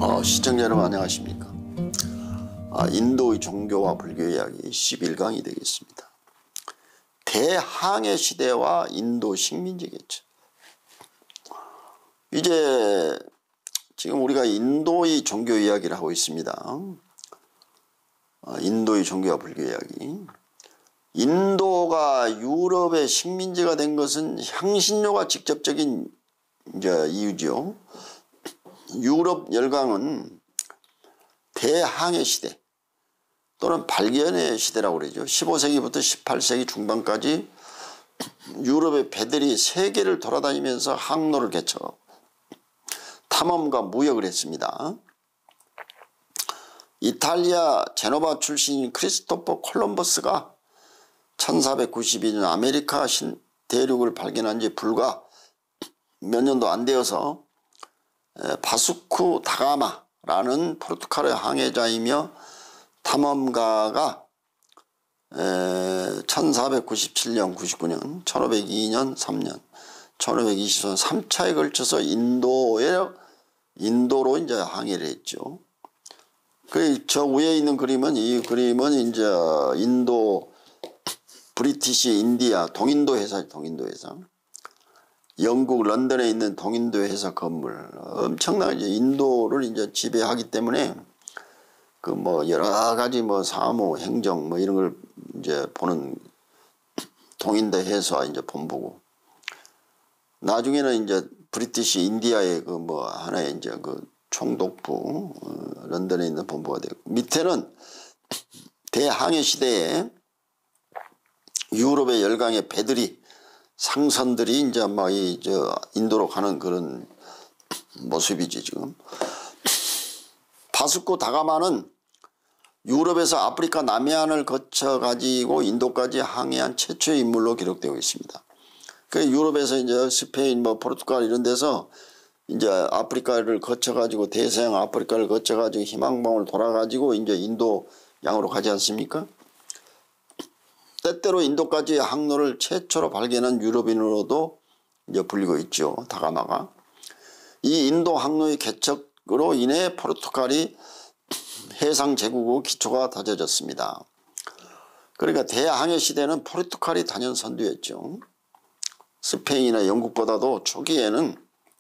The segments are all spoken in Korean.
시청자 여러분 안녕하십니까. 인도의 종교와 불교 이야기 11강이 되겠습니다. 대항해 시대와 인도 식민지 개척. 이제 지금 우리가 인도의 종교 이야기를 하고 있습니다. 인도의 종교와 불교 이야기. 인도가 유럽의 식민지가 된 것은 향신료가 직접적인 이유죠. 유럽 열강은 대항해 시대 또는 발견의 시대라고 그러죠. 15세기부터 18세기 중반까지 유럽의 배들이 세계를 돌아다니면서 항로를 개척하고 탐험과 무역을 했습니다. 이탈리아 제노바 출신인 크리스토퍼 콜럼버스가 1492년 아메리카 대륙을 발견한 지 불과 몇 년도 안 되어서 바스쿠 다가마라는 포르투갈의 항해자이며 탐험가가 1497년, 99년, 1502년, 3년, 1520년 3차에 걸쳐서 인도로 이제 항해를 했죠. 저 위에 있는 그림은 이 그림은 이제 인도 브리티시 인디아 동인도 회사, 동인도 회사. 영국 런던에 있는 동인도 회사 건물 엄청나게 인도를 이제 지배하기 때문에 그 뭐 여러 가지 뭐 사무 행정 뭐 이런 걸 이제 보는 동인도 회사 이제 본부고, 나중에는 이제 브리티시 인디아의 그 뭐 하나의 이제 그 총독부 런던에 있는 본부가 되고, 밑에는 대항해 시대에 유럽의 열강의 배들이 상선들이 이제 막 인도로 가는 그런 모습이지 지금. 바스코 다가마는 유럽에서 아프리카 남해안을 거쳐 가지고 인도까지 항해한 최초의 인물로 기록되고 있습니다. 그 유럽에서 이제 스페인 뭐 포르투갈 이런 데서 이제 아프리카를 거쳐 가지고 대서양 아프리카를 거쳐 가지고 희망봉을 돌아 가지고 이제 인도 양으로 가지 않습니까? 때때로 인도까지 항로를 최초로 발견한 유럽인으로도 이제 불리고 있죠. 다가마가. 이 인도 항로의 개척으로 인해 포르투갈이 해상 제국의 기초가 다져졌습니다. 그러니까 대항해 시대는 포르투갈이 단연 선두였죠. 스페인이나 영국보다도 초기에는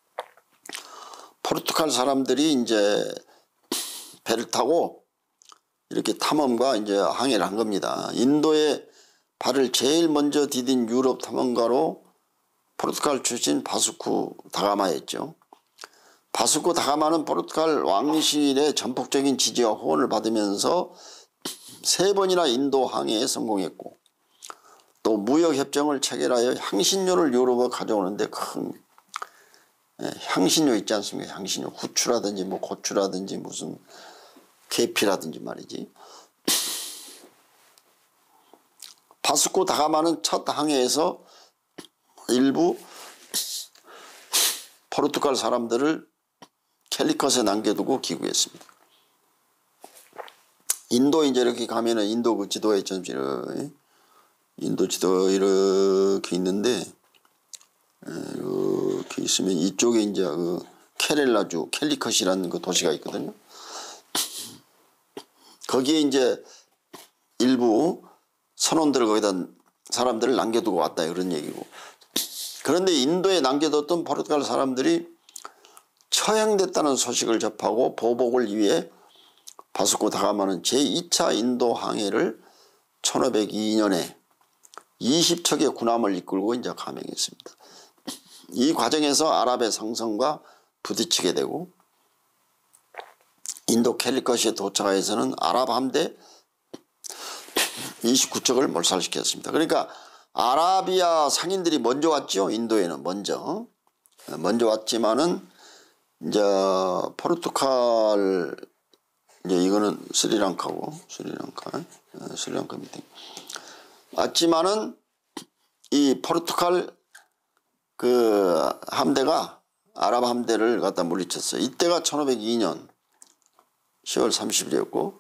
포르투갈 사람들이 이제 배를 타고 이렇게 탐험과 이제 항해를 한 겁니다. 인도에 발을 제일 먼저 디딘 유럽 탐험가로 포르투갈 출신 바스쿠 다가마였죠. 바스쿠 다가마는 포르투갈 왕실의 전폭적인 지지와 후원을 받으면서 3번이나 인도 항해에 성공했고, 또 무역협정을 체결하여 향신료를 유럽으로 가져오는데 큰 향신료 있지 않습니까? 향신료, 후추라든지 뭐 고추라든지 무슨 계피라든지 말이지. 바스코 다가마는 첫 항해에서 일부 포르투갈 사람들을 캘리컷에 남겨두고 귀국했습니다. 인도 이제 이렇게 가면은 인도 그 지도에 있죠. 인도 지도 이렇게 있는데, 이렇게 있으면 이쪽에 이제 그 케렐라주 캘리컷이라는 그 도시가 있거든요. 거기에 이제 일부 선원들을 거기다 사람들을 남겨두고 왔다 그런 얘기고, 그런데 인도에 남겨뒀던 포르투갈 사람들이 처형됐다는 소식을 접하고 보복을 위해 바스코 다가마는 제2차 인도 항해를 1502년에 20척의 군함을 이끌고 이제 감행했습니다. 이 과정에서 아랍의 상선과 부딪히게 되고, 인도 캘리컷에 도착해서는 아랍 함대 29척을 몰살시켰습니다. 그러니까 아라비아 상인들이 먼저 왔죠. 인도에는 먼저 왔지만은 이제 포르투갈, 이제 이거는 스리랑카고 스리랑카 밑에 왔지만은 이 포르투갈 그 함대가 아랍 함대를 갖다 물리쳤어요. 이때가 1502년 10월 30일이었고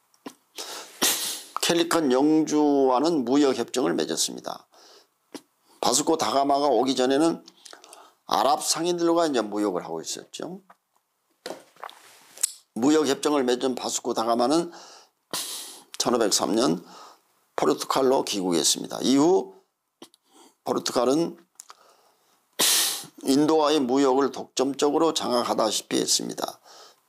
캘리컷 영주와는 무역협정을 맺었습니다. 바스코 다가마가 오기 전에는 아랍 상인들과 이제 무역을 하고 있었죠. 무역협정을 맺은 바스코 다가마는 1503년 포르투갈로 귀국했습니다. 이후 포르투갈은 인도와의 무역을 독점적으로 장악하다시피 했습니다.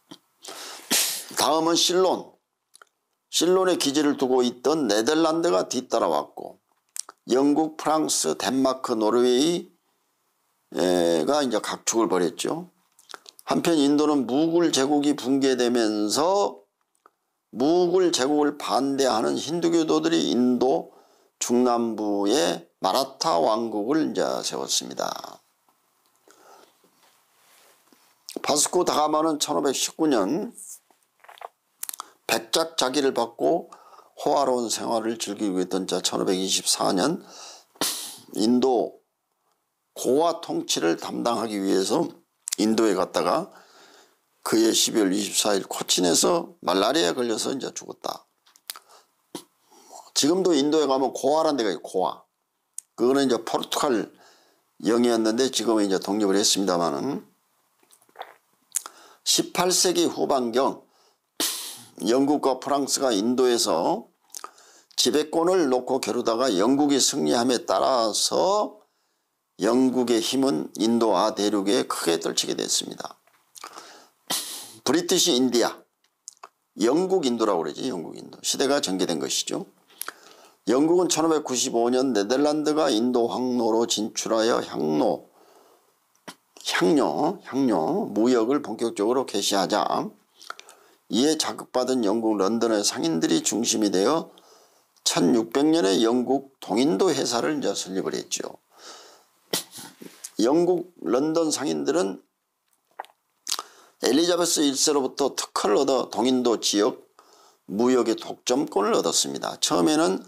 다음은 실론에 기지를 두고 있던 네덜란드가 뒤따라왔고 영국, 프랑스, 덴마크, 노르웨이가 이제 각축을 벌였죠. 한편 인도는 무굴 제국이 붕괴되면서 무굴 제국을 반대하는 힌두교도들이 인도 중남부에 마라타 왕국을 이제 세웠습니다. 바스코 다가마는 1519년 백작 자기를 받고 호화로운 생활을 즐기고 있던 1524년 인도 고아 통치를 담당하기 위해서 인도에 갔다가 그해 12월 24일 코친에서 말라리아에 걸려서 이제 죽었다. 지금도 인도에 가면 고아라는 데가 있고 고아. 그거는 이제 포르투갈 영이었는데 지금은 이제 독립을 했습니다만은 18세기 후반경 영국과 프랑스가 인도에서 지배권을 놓고 겨루다가 영국이 승리함에 따라서 영국의 힘은 인도아 대륙에 크게 떨치게 됐습니다. 브리티시 인디아, 영국 인도라고 그러지. 영국 인도 시대가 전개된 것이죠. 영국은 1595년 네덜란드가 인도 항로로 진출하여 향료 무역을 본격적으로 개시하자 이에 자극받은 영국 런던의 상인들이 중심이 되어 1600년에 영국 동인도 회사를 이제 설립을 했죠. 영국 런던 상인들은 엘리자베스 1세로부터 특허를 얻어 동인도 지역 무역의 독점권을 얻었습니다. 처음에는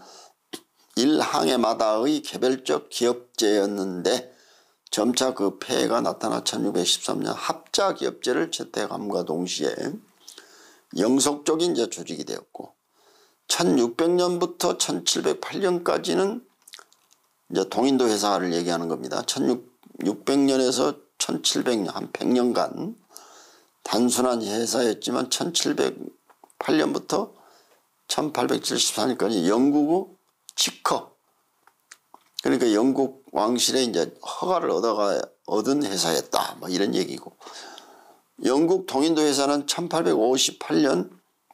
1항해마다의 개별적 기업제였는데 점차 그 폐해가 나타나 1613년 합자기업제를 채택함과 동시에 영속적인 이제 조직이 되었고 1600년부터 1708년까지는 이제 동인도 회사를 얘기하는 겁니다. 1600년에서 1700년 한 100년간 단순한 회사였지만 1708년부터 1874년까지 영국의 직허 그러니까 영국 왕실의 이제 허가를 얻은 회사였다. 뭐 이런 얘기고. 영국 동인도 회사는 1858년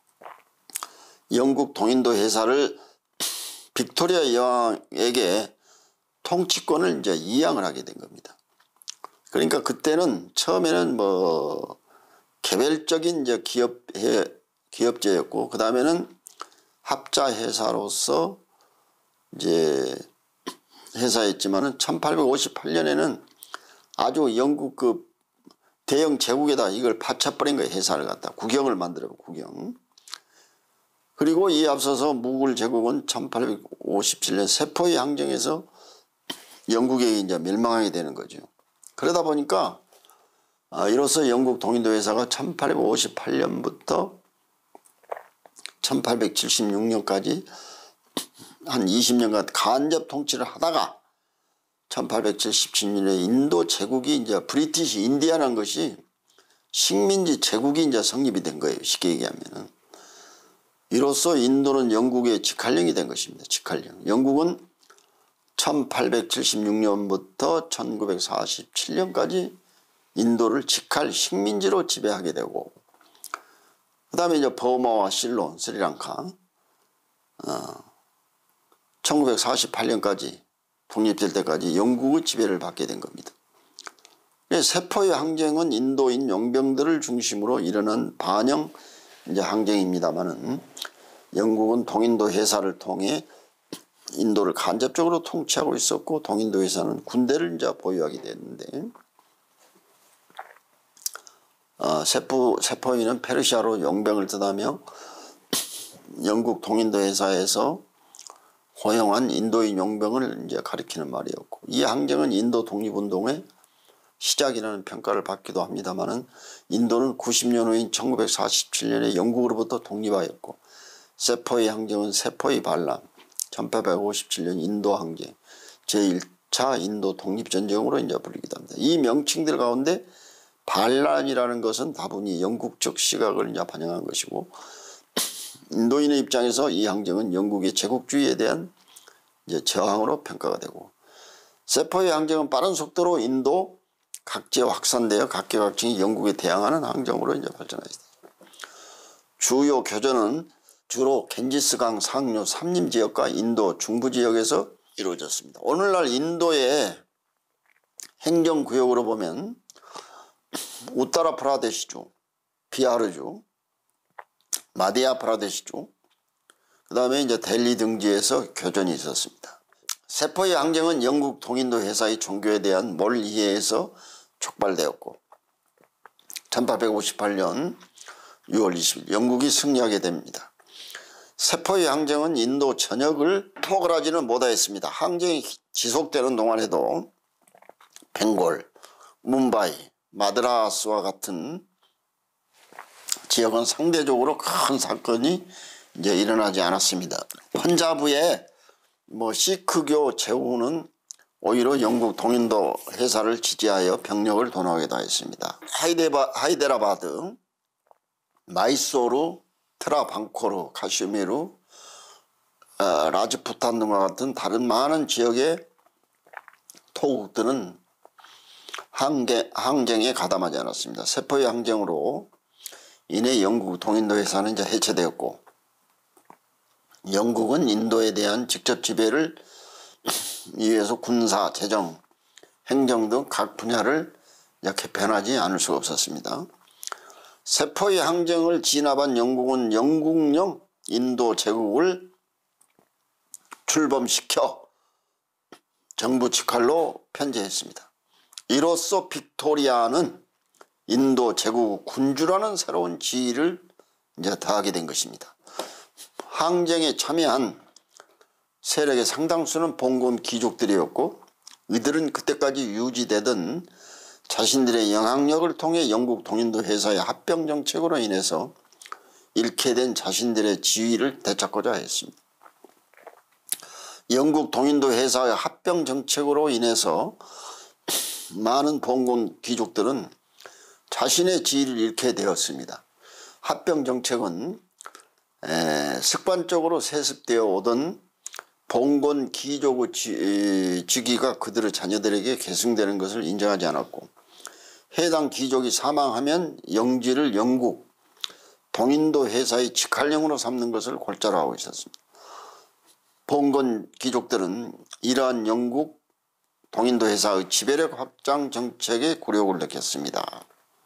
영국 동인도 회사를 빅토리아 여왕에게 통치권을 이제 이양을 하게 된 겁니다. 그러니까 그때는 처음에는 뭐 개별적인 이제 기업제였고 그 다음에는 합자 회사로서 이제 회사였지만은 1858년에는 아주 영국 그 대형 제국에다 이걸 바쳐버린 거예요. 회사를 갖다 국영을 만들어 국영. 그리고 이에 앞서서 무굴 제국은 1857년 세포의 항쟁에서 영국에게 이제 멸망하게 되는 거죠. 그러다 보니까 이로써 영국 동인도 회사가 1858년부터 1876년까지 한 20년간 간접 통치를 하다가 1877년에 인도 제국이 이제 브리티시 인디아라는 것이 식민지 제국이 이제 성립이 된 거예요. 쉽게 얘기하면은. 이로써 인도는 영국의 직할령이 된 것입니다. 직할령. 영국은 1876년부터 1947년까지 인도를 직할 식민지로 지배하게 되고 그 다음에 이제 버마와 실론, 스리랑카 1948년까지 독립될 때까지 영국의 지배를 받게 된 겁니다. 세포의 항쟁은 인도인 용병들을 중심으로 일어난 반영 이제 항쟁입니다만은 영국은 동인도 회사를 통해 인도를 간접적으로 통치하고 있었고 동인도 회사는 군대를 이제 보유하게 됐는데 세포인은 페르시아로 용병을 뜻하며 영국 동인도 회사에서 호용한 인도인 용병을 이제 가리키는 말이었고 이 항쟁은 인도 독립운동의 시작이라는 평가를 받기도 합니다만은 인도는 90년 후인 1947년에 영국으로부터 독립하였고 세포의 항쟁은 세포의 반란 1857년 인도 항쟁 제1차 인도 독립전쟁으로 이제 불리기도 합니다. 이 명칭들 가운데 반란이라는 것은 다분히 영국적 시각을 이제 반영한 것이고, 인도인의 입장에서 이 항쟁은 영국의 제국주의에 대한 이제 저항으로 평가가 되고, 세포의 항쟁은 빠른 속도로 인도 각지에 확산되어 각계각층이 영국에 대항하는 항쟁으로 이제 발전했습니다. 주요 교전은 주로 겐지스강 상류 삼림 지역과 인도 중부 지역에서 이루어졌습니다. 오늘날 인도의 행정구역으로 보면 우타라 프라데시주, 비하르주, 마디아 프라데시주, 그 다음에 이제 델리 등지에서 교전이 있었습니다. 세포의 항쟁은 영국 동인도 회사의 종교에 대한 몰 이해에서 촉발되었고, 1858년 6월 20일 영국이 승리하게 됩니다. 세포의 항쟁은 인도 전역을 포괄하지는 못하였습니다. 항쟁이 지속되는 동안에도 벵골, 뭄바이, 마드라스와 같은 지역은 상대적으로 큰 사건이 이제 일어나지 않았습니다. 펀자브의 시크교 제후는 오히려 영국 동인도 회사를 지지하여 병력을 도나오기도 했습니다. 하이데라바드, 마이소르, 트라방코르, 카슈미르, 라즈푸탄 등과 같은 다른 많은 지역의 토국들은 항쟁에 가담하지 않았습니다. 세포의 항쟁으로 인해 영국 동인도 회사는 이제 해체되었고, 영국은 인도에 대한 직접 지배를 위해서 군사, 재정, 행정 등 각 분야를 개편하지 않을 수가 없었습니다. 세포의 항쟁을 진압한 영국은 영국령 인도 제국을 출범시켜 정부 직할로 편제했습니다. 이로써 빅토리아는 인도 제국 군주라는 새로운 지위를 이제 더하게 된 것입니다. 항쟁에 참여한 세력의 상당수는 봉건 귀족들이었고, 이들은 그때까지 유지되던 자신들의 영향력을 통해 영국 동인도 회사의 합병 정책으로 인해서 잃게 된 자신들의 지위를 되찾고자 했습니다. 영국 동인도 회사의 합병 정책으로 인해서 많은 봉건 귀족들은 자신의 지위를 잃게 되었습니다. 합병 정책은 습관적으로 세습되어 오던 봉건 귀족의 직위가 그들의 자녀들에게 계승되는 것을 인정하지 않았고, 해당 귀족이 사망하면 영지를 영국 동인도 회사의 직할령으로 삼는 것을 골자로 하고 있었습니다. 봉건 귀족들은 이러한 영국 동인도 회사의 지배력 확장 정책에 굴욕을 느꼈습니다.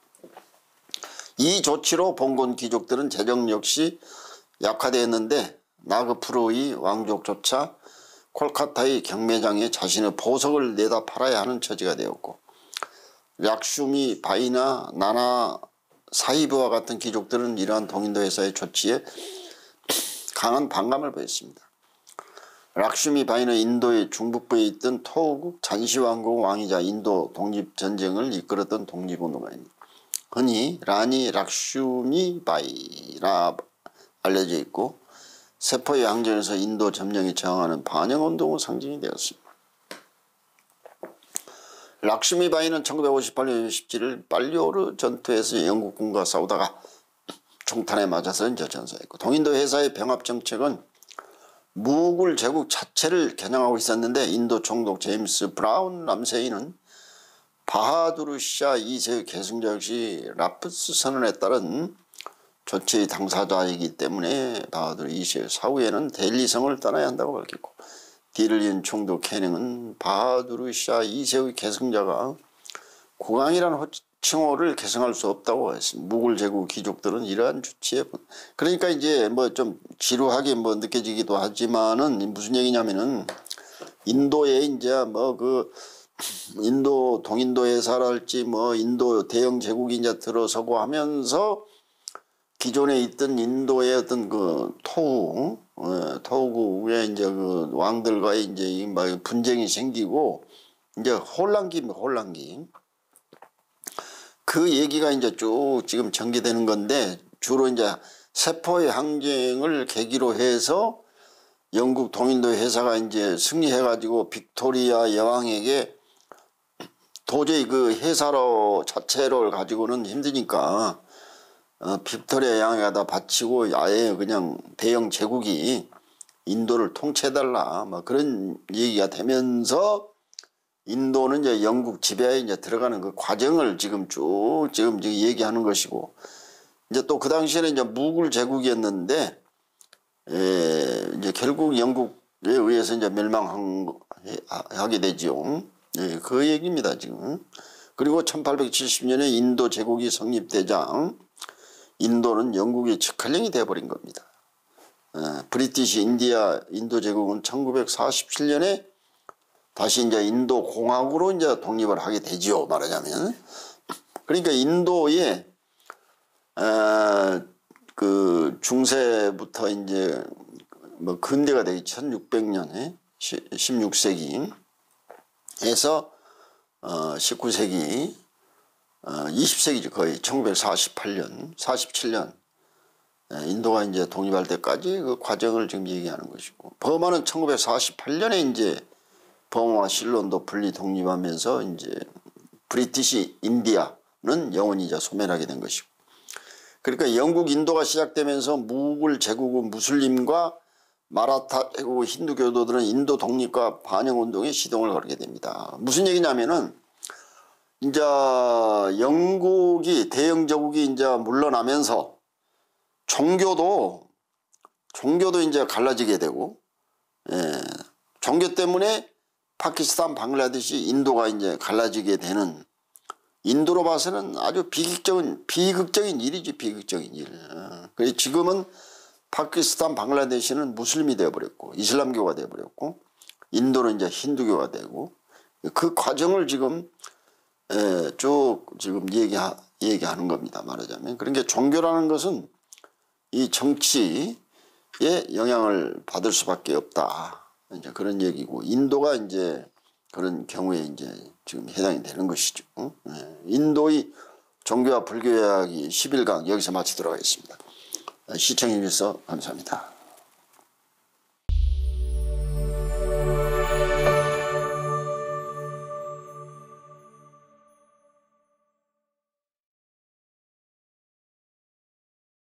이 조치로 봉건 귀족들은 재정 역시 약화되었는데, 나그푸르의 왕족조차 콜카타의 경매장에 자신의 보석을 내다 팔아야 하는 처지가 되었고, 락슈미 바이나 나나 사히브와 같은 귀족들은 이러한 동인도 회사의 조치에 강한 반감을 보였습니다. 락슈미 바이는 인도의 중북부에 있던 토우국 잔시왕국 왕이자 인도 독립전쟁을 이끌었던 독립운동가입니다. 흔히 라니 락슈미 바이라 알려져 있고, 세포의 항쟁에서 인도 점령에 저항하는 반영운동의 상징이 되었습니다. 락슈미 바이는 1958년 17일 빨리오르 전투에서 영국군과 싸우다가 총탄에 맞아서 이제 전사했고, 동인도 회사의 병합 정책은 무굴 제국 자체를 겨냥하고 있었는데, 인도 총독 제임스 브라운 람세이는 바하두르 샤 2세의 계승자 역시 라프스 선언에 따른 조치의 당사자이기 때문에 바하두르 2세 사후에는 델리성을 떠나야 한다고 밝혔고, 디를린 총독 캐닝은 바하두르 샤 2세의 계승자가 국왕이라는 칭호를 계승할 수 없다고 했습니다. 무굴 제국 귀족들은 이러한 조치에, 그러니까 이제 좀 지루하게 느껴지기도 하지만은 무슨 얘기냐면은, 인도에 이제 인도 동인도 회사랄지 인도 대영 제국이 이제 들어서고 하면서 기존에 있던 인도의 어떤 토우국의 이제 왕들과의 이제 분쟁이 생기고, 이제 혼란기. 그 얘기가 이제 쭉 지금 전개되는 건데, 주로 이제 세포의 항쟁을 계기로 해서 영국 동인도 회사가 이제 승리해가지고 빅토리아 여왕에게 도저히 그 해사로 자체를 가지고는 힘드니까 빅토리아 양에다 바치고 아예 그냥 대영 제국이 인도를 통치해달라 뭐 그런 얘기가 되면서 인도는 이제 영국 지배에 이제 들어가는 그 과정을 지금 얘기하는 것이고, 이제 또 그 당시에는 이제 무굴 제국이었는데 이제 결국 영국에 의해서 이제 멸망하게 되죠. 예, 그 얘기입니다 지금. 그리고 1870년에 인도 제국이 성립되자 인도는 영국의 직할령이 되어버린 겁니다. 브리티시 인도 제국은 1947년에 다시 이제 인도 공화국으로 이제 독립을 하게 되지요, 말하자면. 그러니까 인도의 그 중세부터 이제 뭐 근대가 되기 1600년에 16세기에서 19세기 20세기죠. 거의 1948년 47년 인도가 이제 독립할 때까지 그 과정을 지금 얘기하는 것이고, 버마는 1948년에 이제 버마와 실론도 분리 독립하면서 이제 브리티시 인디아는 영원히 이제 소멸하게 된 것이고, 그러니까 영국 인도가 시작되면서 무굴 제국의 무슬림과 마라타 제국의 힌두 교도들은 인도 독립과 반영 운동에 시동을 걸게 됩니다. 무슨 얘기냐면은 이제 영국이 대영 제국이 이제 물러나면서 종교도 이제 갈라지게 되고, 종교 때문에 파키스탄, 방글라데시, 인도가 이제 갈라지게 되는, 인도로 봐서는 아주 비극적인 일이지, 비극적인 일. 그래서 지금은 파키스탄, 방글라데시는 무슬림이 되어버렸고, 이슬람교가 되어버렸고, 인도는 이제 힌두교가 되고, 그 과정을 지금 쭉 지금 얘기하는 겁니다, 말하자면. 그러니까 종교라는 것은 이 정치에 영향을 받을 수밖에 없다. 이제 그런 얘기고, 인도가 이제 그런 경우에 이제 지금 해당이 되는 것이죠. 인도의 종교와 불교 이야기 11강 여기서 마치도록 하겠습니다. 시청해 주셔서 감사합니다.